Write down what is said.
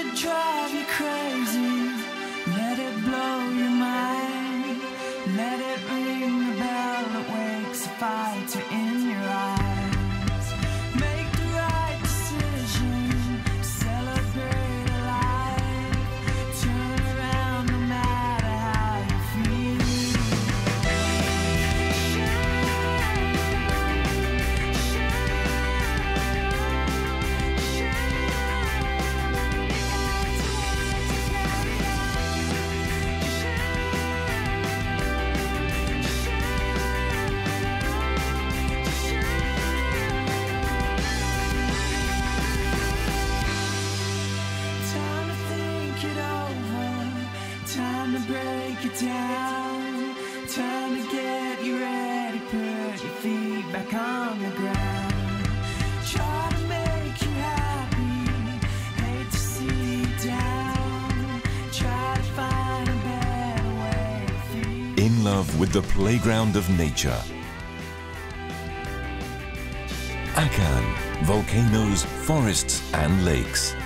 drive you crazy, let it blow your mind, let it ring the bell that wakes a fighter in your eyes. Make the right decision, celebrate a life, turn around no matter how you feel. Time to break it down, time to get you ready, put your feet back on the ground. Try to make you happy, hate to see you down, try to find a better way to feel. In love with the playground of nature. Acan, volcanoes, forests and lakes.